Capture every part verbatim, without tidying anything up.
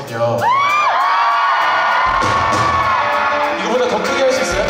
있거든요. 이거보다 더 크게 할 수 있어요?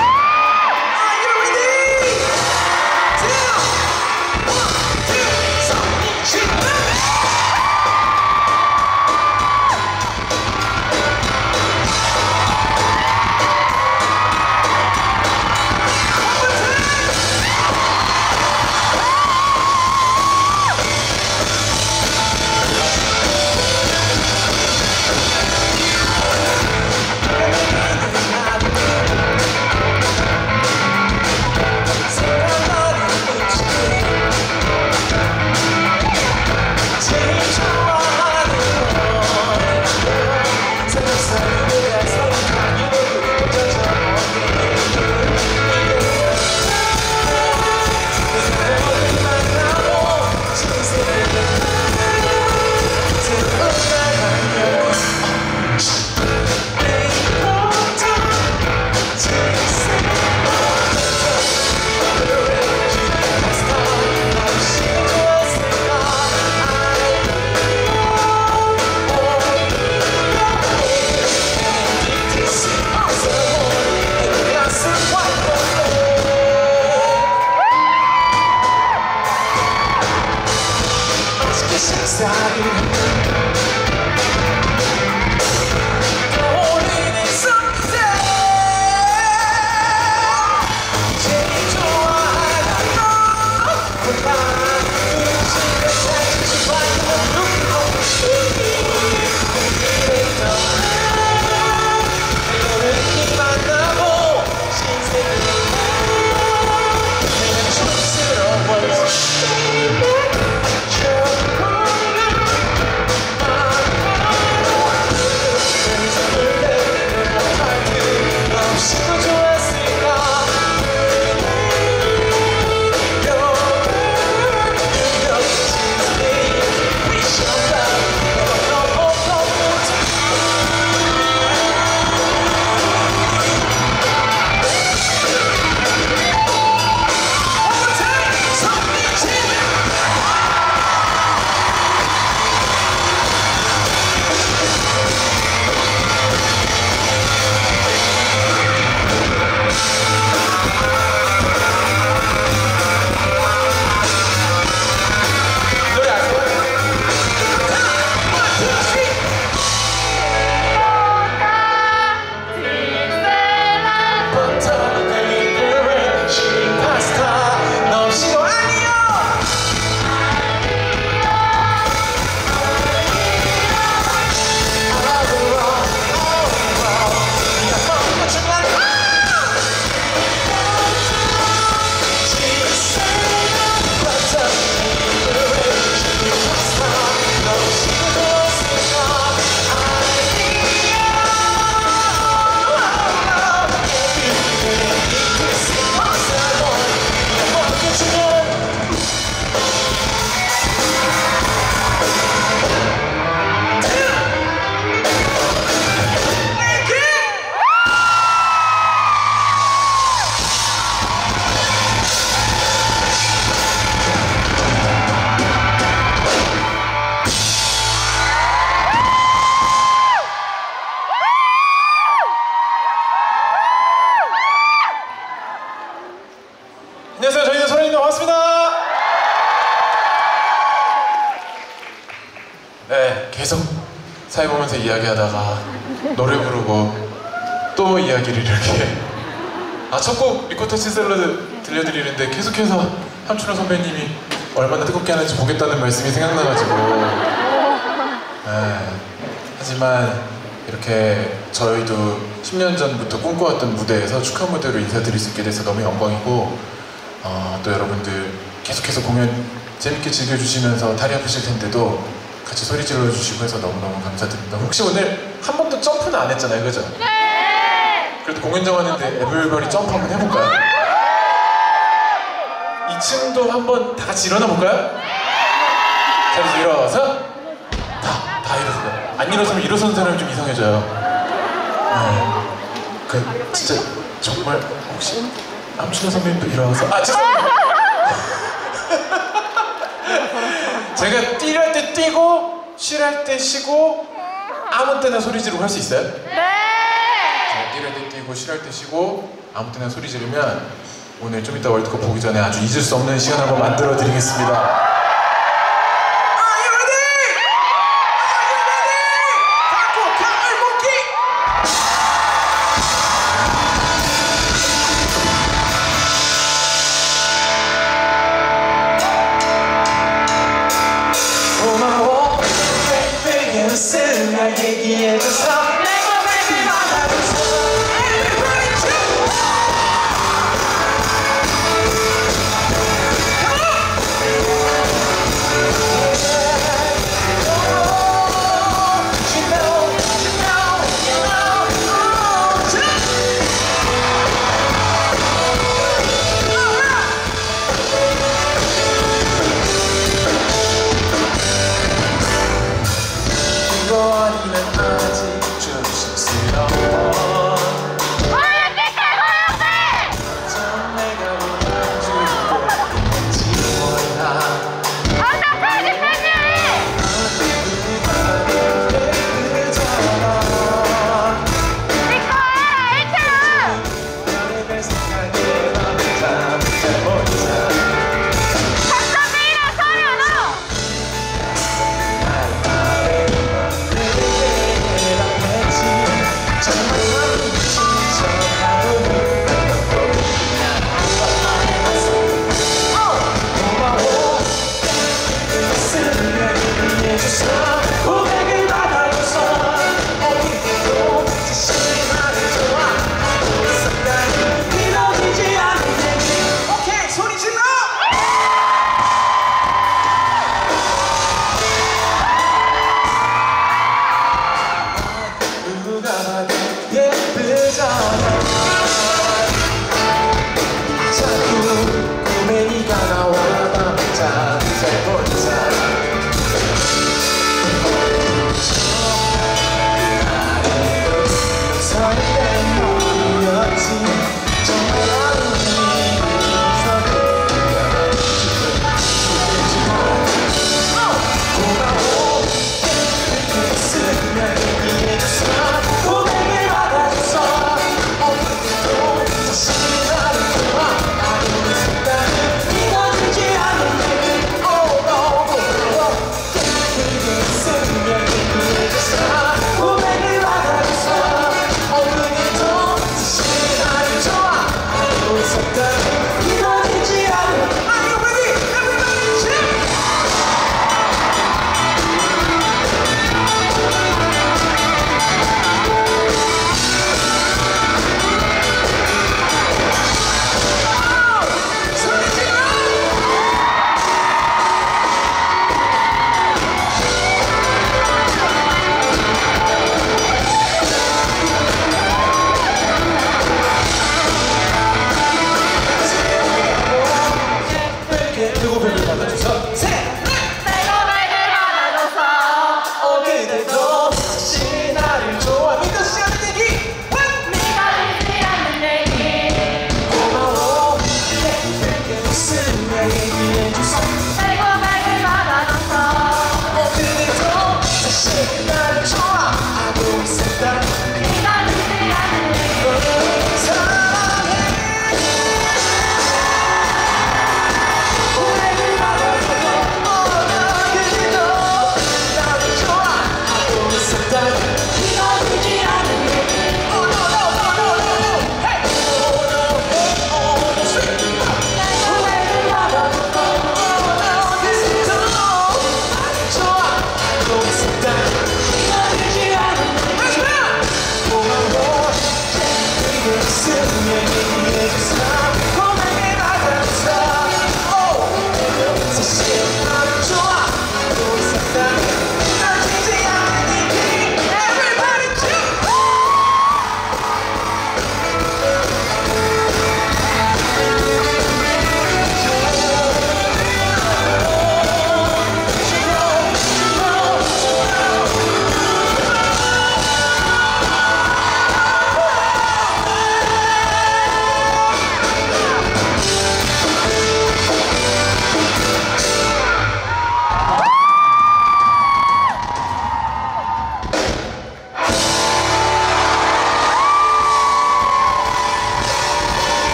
안녕하세요. 저희는 소라입니다. 반갑습니다. 네, 계속 사회 보면서 이야기하다가 노래 부르고 또 이야기를 이렇게 아, 첫 곡 리코타치 샐러드 들려드리는데 계속해서 함춘호 선배님이 얼마나 뜨겁게 하는지 보겠다는 말씀이 생각나가지고 네, 하지만 이렇게 저희도 십 년 전부터 꿈꿔왔던 무대에서 축하 무대로 인사드릴 수 있게 돼서 너무 영광이고 어, 또 여러분들 계속해서 공연 재밌게 즐겨주시면서 다리 아프실 텐데도 같이 소리 질러주시고 해서 너무너무 감사드립니다. 혹시 오늘 한 번도 점프는 안 했잖아요, 그죠? 네! 그래도 공연장 왔는데 에브리바디 점프 한번 해볼까요? 이 층도 한번 다 같이 일어나 볼까요? 자리에서 일어나서 다, 다 일어서요. 안 일어서면 일어선 사람이 좀 이상해져요. 네. 그 진짜 정말 혹시 함춘호 선배님도 일어나서 아 죄송합니다. 제가 뛸 할 때 뛰고 쉴 할 때 쉬고 아무 때나 소리 지르고 할 수 있어요? 네! 자, 뛰를 때 뛰고 쉬할 때 쉬고 아무 때나 소리 지르면 오늘 좀 이따 월드컵 보기 전에 아주 잊을 수 없는 시간 한번 만들어 드리겠습니다. 날 얘기해줘서 내가 왜 받아줬어 Everybody jump!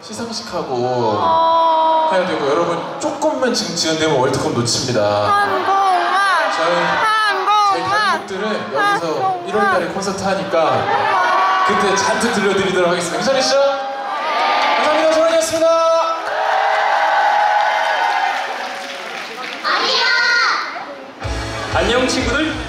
시상식하고 어... 해야 되고 여러분 조금만 지금 지연되면 월드컵 놓칩니다. 한국말 저희 저희 다른 한국말 곡들은 여기서 일월 달에 콘서트 하니까 그때 잔뜩 들려드리도록 하겠습니다. 괜찮으시죠? 감사합니다. 조원이었습니다. 안녕 친구들.